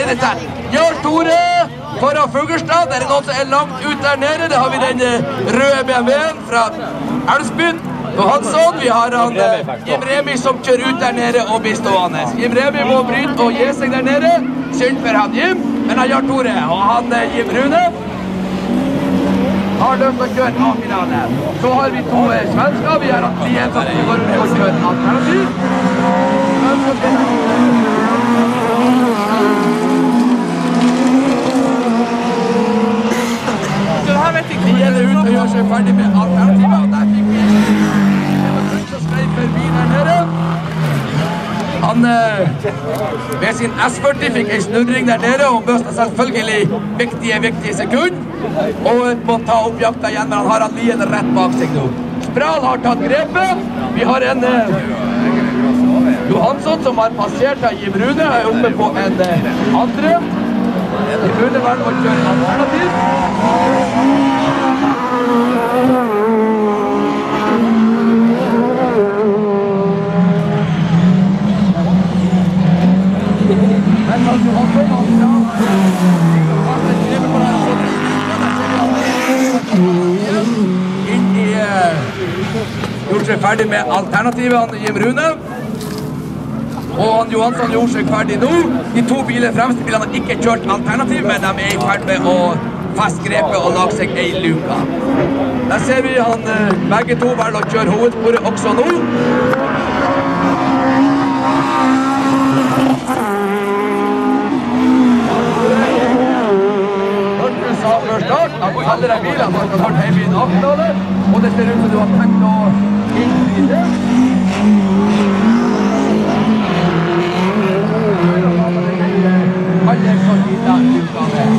det sett. Jarl Tore foran Fuglestad. Det noen som langt ut der nede. Det har vi den røde BMW-en fra Älvsbyn. Johansson, vi har han Jim Remi som kjører ut der nede og blir stående. Jim Remi må bryte og gi seg der nede. Synd for han Jim, men han Jarl Tore og han Jim Rune har lyst til å kjøre A-finale. Så har vi to svensker. Vi har hatt Lien som går med å kjøre alternativ. Så her vet ikke Lien ut og gjør seg ferdig med alternativet. Og der fikk vi forbi der nede. Han med sin S40 fikk en snurring der nede og bøste selvfølgelig viktige sekund og må ta opp jakta igjen, men han har han Lien rett bak seg nå. Spral har tatt grepet. Vi har en Johansson som har passert av Jim Rune, er oppe på en andre. Jim Rune velger å kjøre alternativ. Gjorde seg ferdig med alternativet, han Jim Rune. Og han Johansson gjorde seg ferdig nå. De to fremste bilene har ikke kjørt alternativ, men de er i ferd med å fastgrepe og lage seg ei luka. Der ser vi han begge to velger å kjøre hovedsporet også nå. Før start, at alle de bilene som skal starte hjemme i en A-finale, og det ser ut som du har tenkt å innfri det. Alle kan vite utgave.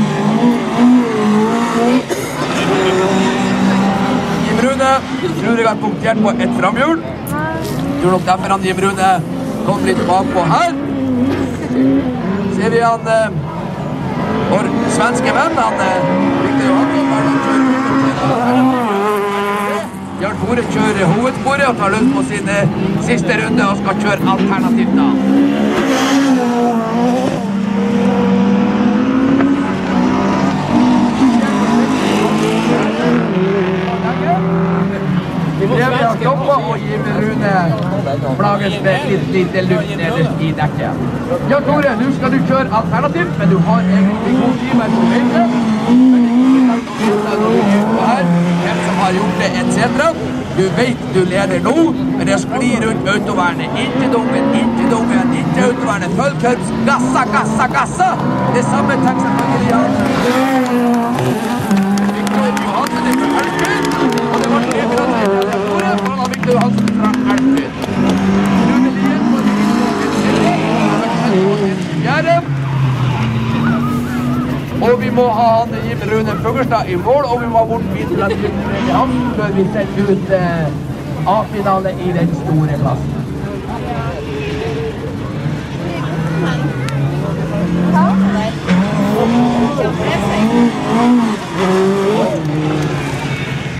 Jim Rune tror jeg har punktert på et framhjul. Tror nok derfor han Jim Rune kom litt bakpå her. Ser vi han vår svenske venn, han Victor Johansson, Jarl Tore kjører hovedsporet og tar løs på sin siste runde og skal kjøre alternativt da. Vi har stoppet og Jim Rune plages med litt lite luft nederst i dekket. Jarl Tore, nå skal du kjøre alternativt, men du har egentlig god tid med på veien. Hvem som har gjort det, etc. Du vet du leder nå, men det sklir rundt autovernet. Ikke dungen, ikke autovernet. Følg kørbs, gassa! Det samme tenk selvfølgelig Victor Johansson er fra Älvsbyn, og det var det fra Tore, for han har Victor Johansson fra Älvsbyn. Rune Lien på den fjerde. Og vi må ha han Jim Rune Fuglestad i mål, og vi må ha bort videre til han før vi setter ut A-finale i den store klassen. Ja, det er